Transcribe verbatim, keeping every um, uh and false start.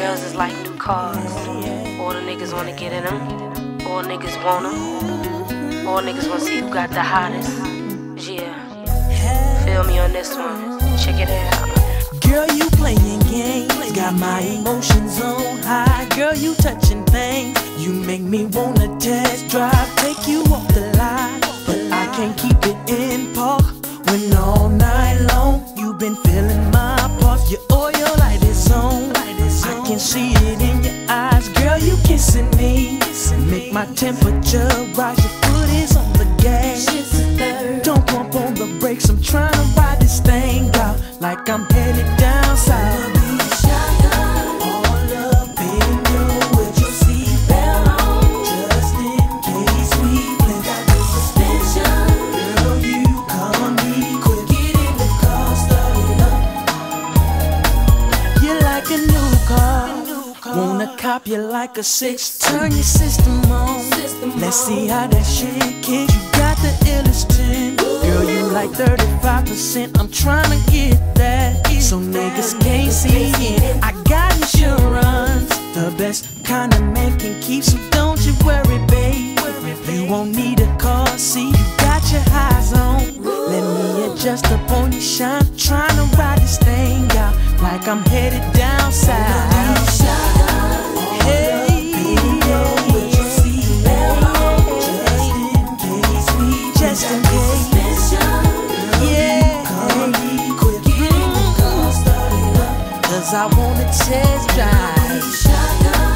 girls is like new cars. All the niggas wanna get in them. All niggas want them. All niggas wanna see who got the hottest. Yeah. Feel me on this one. Check it out. Girl, you playing games, got my emotions on high. Girl, you touching things, you make me wanna test drive, take you off the line. But I can't keep it in park when all night long you've been feeling my pulse. Your oil light is on, I can see it in your eyes. Girl, you kissing me, make my temperature rise. Your foot is on the gas, don't pump on the brakes. I'm trying to ride this thing out like I'm headed down south. Wanna cop you like a six, turn your system on. Let's see how that shit kicks. You got the illest chin. Girl, you like thirty-five percent. I'm trying to get that, so niggas can't see it. I got insurance, the best kind of man can keep, so don't you worry, babe. You won't need a car seat. You got your highs on. Let me adjust up on your shine. Trying to ride this thing out like I'm headed down south. Just in case, yeah, cause I wanna test drive.